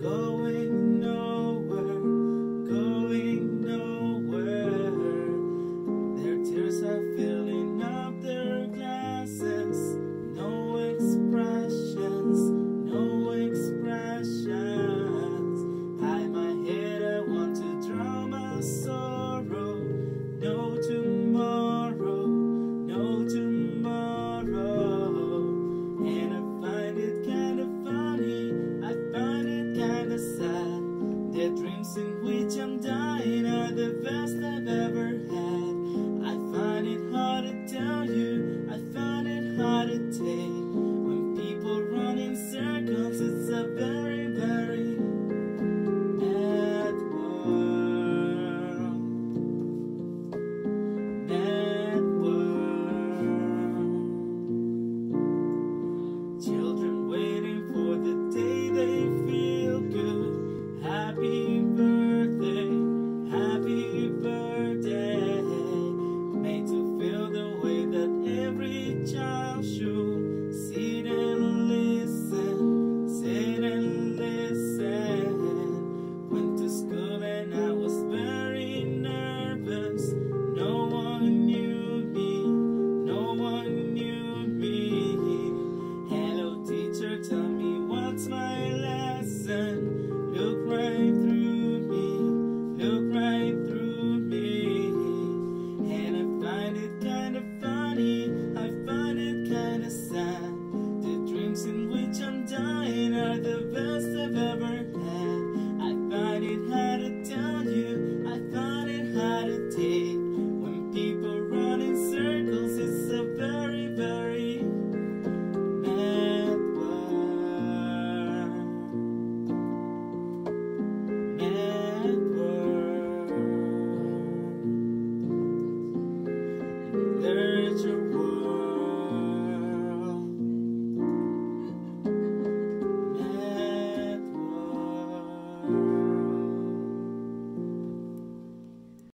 going nowhere, going nowhere. Their tears are filling up their glasses. No expressions, no expressions. Hide my head, I want to drown my sorrow. No tomorrow, no tomorrow. And I find it kind of funny, I find it kind of sad. The dreams in which I'm dying are the best I've ever had. I find it hard to tell you, I find it hard to take. When people run in circles, it's a very, very mad world. Mad world. Children waiting for the day they feel good. Happy birthday, happy birthday. Made to feel the way that every child should. Sit and listen, sit and listen. Went to school and I was very nervous. No one knew me, no one knew me. Hello teacher, tell me what's my lesson. Look right through me, look right through me. And I find it kind of funny, I find it kind of sad. The dreams in which I'm dying are the best I've ever had. I find it hard to tell you, I find it hard to take. When people run in circles, it's a very, very mad world. Mad world. There's your world.